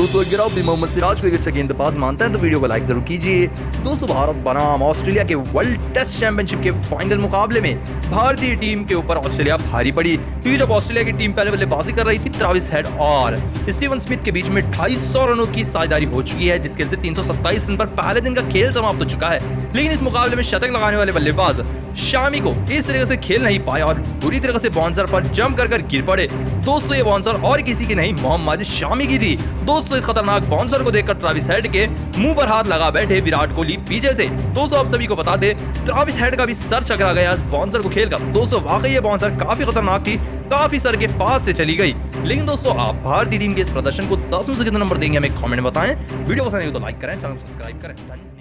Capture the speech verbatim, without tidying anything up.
दोस्तों अगर आप भी मोहम्मद सिराज को एक अच्छा गेंदबाज मानते हैं तो वीडियो को लाइक जरूर कीजिए। दोस्तों भारत बनाम ऑस्ट्रेलिया के वर्ल्ड टेस्ट चैंपियनशिप के फाइनल मुकाबले में भारतीय टीम के ऊपर ऑस्ट्रेलिया भारी पड़ी, क्योंकि जब ऑस्ट्रेलिया की टीम पहले बल्लेबाजी कर रही थी ट्रेविस हेड और स्टीवन स्मिथ के बीच में ढाई सौ रनों की साझेदारी हो चुकी है, जिसके चलते तीन सौ सत्ताईस रन पर पहले दिन का खेल समाप्त हो चुका है। लेकिन इस मुकाबले में शतक लगाने वाले बल्लेबाज शामी को इस तरह से खेल नहीं पाया और बुरी तरह से बाउंसर पर जंप कर कर गिर पड़े। दोस्तों ये बाउंसर और किसी की नहीं मोहम्मद शामी की थी। दोस्तों इस खतरनाक बाउंसर को देखकर ट्रेविस हेड के मुंह पर हाथ लगा बैठे विराट कोहली पीछे से। दोस्तों आप सभी को बता दे ट्रेविस हेड का भी सर चकरा गया इस बाउंसर को खेल कर। दोस्तों वाकई ये बाउंसर काफी खतरनाक थी, काफी सर के पास से चली गई। लेकिन दोस्तों आप भारतीय टीम के इस प्रदर्शन को दस में से कितना नंबर देंगे हमें कमेंट में बताएं। वीडियो पसंद आए तो लाइक करें, चैनल को सब्सक्राइब करें।